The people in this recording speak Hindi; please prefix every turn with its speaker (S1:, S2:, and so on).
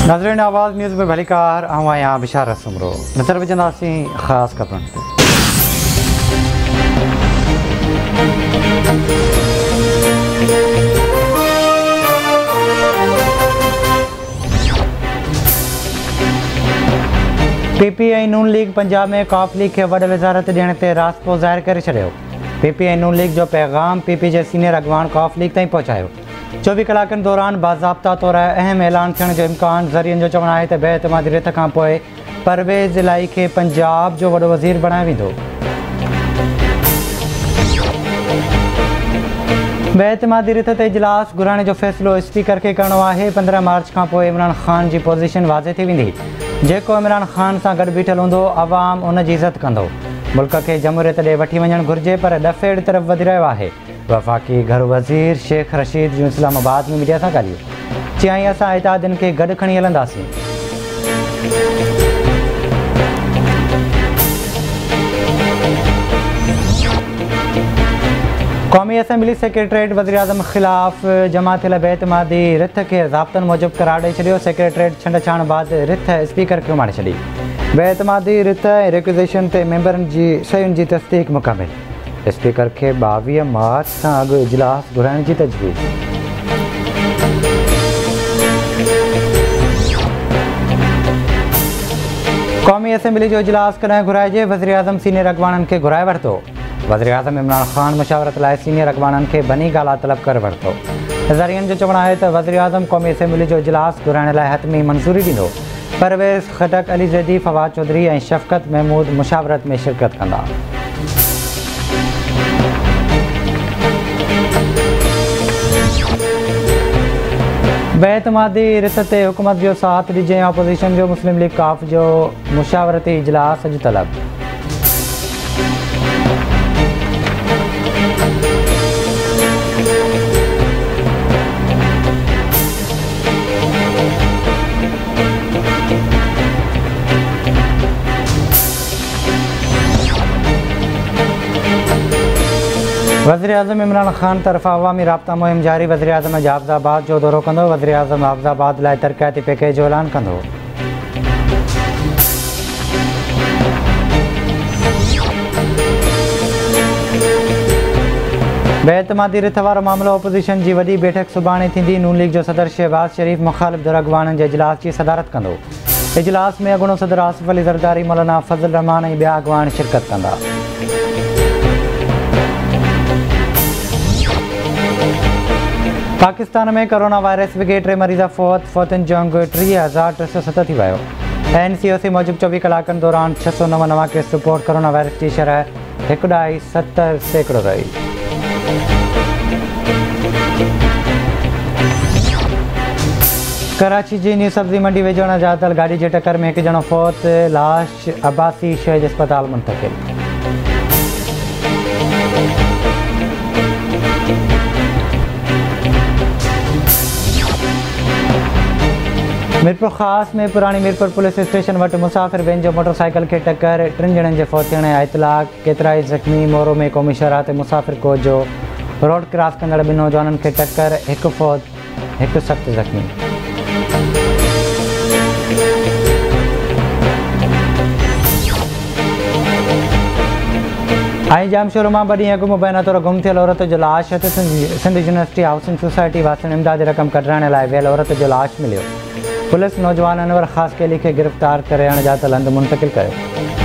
S1: नाज़रीन आवाज़ न्यूज़ में भलीकार आया बिशारत सुमरो नज़र विझंदासीं ख़ासि ख़बरुनि ते। PPI नून लीग पंजाब में कॉफ लीग के वॾ वज़ारत ॾियण ते रास्तो ज़ाहिर करे छॾियो। PPI नून लीग जो पैगाम PP जे सीनियर अॻवान कॉफ लीग ताईं पहुचायो। 24 कलाकनि दौरान बाज़ाब्ता तौर अहम ऐलान थियण जो इम्कान ज़रियनि जो चवणु आहे त बेइतमादी रिथ खां पोइ परवेज़ इलाही खे पंजाब जो वॾो वज़ीर बणायो वेंदो। बेइतमादी रिथ ते इजलास घुराइण जो फ़ैसिलो स्पीकर खे करणो आहे। 15 मार्च खां पोइ इमरान ख़ान जी पोज़ीशन वाज़े थी वेंदी। जेको इमरान ख़ान सां गॾु बीठल हूंदो अवाम उन जी इज़त कंदो। मुल्क खे जमहूरियत ॾे वठी वञणु घुरिजे पर ॾफेड़ तरफ़ वधी रहियो आहे। वफ़ाक़ी घर वज़ीर शेख रशीद जूं इस्लामाबाद में मीडिया सां ॻाल्हियूं चयाईं असां इत्तेहादियुनि खे गॾु खणी हलंदासीं। क़ौमी असम्बली सेक्रेटरीट वज़ीर आज़म ख़िलाफ़ जमा थियल बेइतमादी रिथ खे ज़ाब्तनि मूजिबि करार ॾेई छॾियो। सेक्रेटरीट छंड छाण बाद रिथ स्पीकर खे उमाड़े छॾी। बेइतमादी रिथ ऐं रिक्विज़ेशन ते मेंबरनि जी शयुनि जी तस्दीक़ मुकमिल। स्पीकर खे 22 मार्च खां अॻु इजलास घुराइण जी तजवीज़। क़ौमी असम्बली जो इजलास कॾहिं घुराइजे? वज़ीर आज़म सीनियर अॻवाननि खे घुराए वरितो। वज़ीर आज़म इमरान ख़ान मुशावरत लाइ सीनियर अॻवाननि खे बनी ॻाल्हि तलब करे वरितो। ज़रियनि जो चवणु आहे त वज़ीर आज़म क़ौमी असम्बली जो इजलास घुराइण लाइ हतमी मंज़ूरी ॾींदो। परवेज़ खटक, अली ज़ैदी, फवाद चौधरी ऐं शफ़क़त महमूद मुशावरत में शिरकत कंदा। बेइतमादी रिथ ते हुकूमत जो साथ ॾिजे। अपोज़िशन जो मुस्लिम लीग काफ जो मुशावरती इजलास अॼु तलब। वज़ीर आज़म इमरान ख़ान तरफ़ां अवामी राब्ता मुहिम जारी। वज़ीर आज़म अॼु हाफ़िज़ाबाद जो दौरो कंदो। वज़ीर आज़म हाफ़िज़ाबाद लाइ तरक़ियाती पैकेज जो ऐलान कंदो। बेइतमादी रिथ वारो मामिलो अपोज़िशन जी वॾी बैठक सुभाणे थींदी। नून लीग जो सदर शहबाज़ शरीफ़ मुख़ालिफ़ धुर अॻवाननि जे इजलास जी सदारत कंदो। इजलास में अॻूणो सदर आसिफ़ अली ज़रदारी, मौलाना फज़ल रहमान ऐं ॿिया अॻवान शिरकत कंदा। पाकिस्तान में कोरोना वायरस विघे 3 मरीज़ फ़ौतुनि जो अंग 30,307 थी वियो। NCOC मूजिबि 24 कलाकनि दौरान 609 नवां केस रिपोर्ट। कोरोना वायरस जी शरह 1.70% रही। कराची जी न्यू सब्ज़ी मंडी वेझो जातल गाड़ी जे टक्कर में हिकु ॼणो फ़ौत। लाश अब्बासी शहज अस्पताल मुंतक़िल। मीरपुर ख़ास में पुरानी मीरपुर पुलिस स्टेशन वटि मुसाफ़िर वैन जो मोटरसाइकिल खे टक्कर। 3 ॼणनि जे फ़ौत थियण ऐं इतलाक़। केतिरा ई ज़ख़्मी। मोरो में क़ौमी शहरा ते मुसाफ़िर कोच जो रोड क्रॉस कंदड़ 2 नौजवाननि खे टक्कर। 1 फ़ौत, 1 सख़्त ज़ख़्मी। आई जाम शोरूम मां 2 ॾींहं अॻु मुबैना तौरु गुम थियल औरत जो लाश हिते सिंध यूनिवर्सिटी हाउसिंग सोसाइटी वासियुनि इमदादी रक़म कढाइण लाइ वियल औरत जो लाश मिलियो। पुलिस नौजवान अनवर ख़ास केली खे गिरफ़्तार करे अणॼातल हंधि मुंतक़िल कयो।